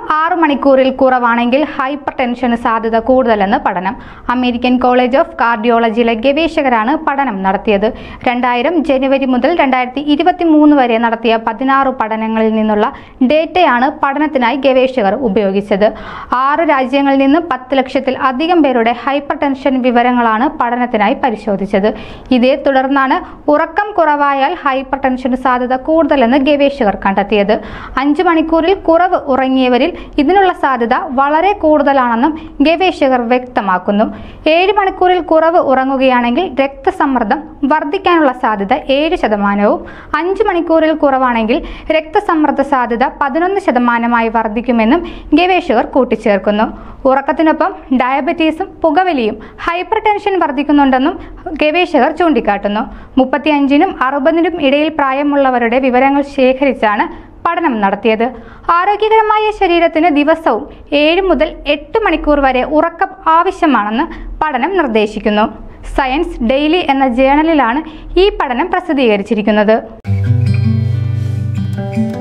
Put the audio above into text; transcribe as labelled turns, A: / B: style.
A: 6 മണിക്കൂറിൽ കുറവാണെങ്കിൽ ഹൈപ്പർ ടെൻഷന് സാധ്യത കൂടുതലെന്ന് പഠനം. അമേരിക്കൻ കോളേജ് ഓഫ് കാർഡിയോളജിയിലെ ഗവേഷകരാണ് പഠനം നടത്തിയത്. 2000 ജനുവരി മുതൽ 2023 വരെ നടത്തിയ 16 പഠനങ്ങളിൽ നിന്നുള്ള ഡേറ്റയാണ് പഠനത്തിനായി ഗവേഷകർ ഉപയോഗിച്ചത്. 6 രാജ്യങ്ങളിൽ നിന്ന് 10 ലക്ഷത്തിൽ അധികം പേരുടെ ഹൈപ്പർ ടെൻഷൻ വിവരങ്ങളാണ് പഠനത്തിനായി പരിശോധിച്ചത്. ഇതേ തുടർന്നാണ് ഉറക്കം കുറവായാൽ ഹൈപ്പർ ടെൻഷന് സാധ്യത കൂടുതലെന്ന് ഗവേഷകർ കണ്ടെത്തിയത്. 5 മണിക്കൂറിൽ കുറവ് ഉറങ്ങിയവരിൽ ഇതിനുള്ള സാധ്യത വളരെ കൂടുതലാണെന്നും ഗവേഷകർ വ്യക്തമാക്കുന്നു. 7 മണിക്കൂറിൽ കുറവ് ഉറങ്ങുകയാണെങ്കിൽ രക്തസമ്മർദ്ദം വർദ്ധിക്കാനുള്ള സാധ്യത 7%, 5 മണിക്കൂറിൽ കുറവാണെങ്കിൽ രക്തസമ്മർദ്ദ സാധ്യത 11% വർദ്ധിക്കുമെന്നും ഗവേഷകർ കൂട്ടിച്ചേർക്കുന്നു. ഉറക്കത്തിനൊപ്പം ഡയബറ്റീസും പുകവലിയും ഹൈപ്പർ ടെൻഷൻ വർദ്ധിക്കുന്നുണ്ടെന്നും ഗവേഷകർ ചൂണ്ടിക്കാട്ടുന്നു. 35-നും 60-നും ഇടയിൽ പ്രായമുള്ളവരുടെ വിവരങ്ങൾ ശേഖരിച്ചാണ് പഠനം നടത്തിയത്. ആരോഗ്യകരമായ ശരീരത്തിന് ദിവസവും 7 മുതൽ 8 മണിക്കൂർ വരെ ഉറക്കം ആവശ്യമാണെന്ന് പഠനം നിർദ്ദേശിക്കുന്നു. സയൻസ് ഡെയിലി എന്ന ജേണലിലാണ് ഈ പഠനം പ്രസിദ്ധീകരിച്ചിരിക്കുന്നത്.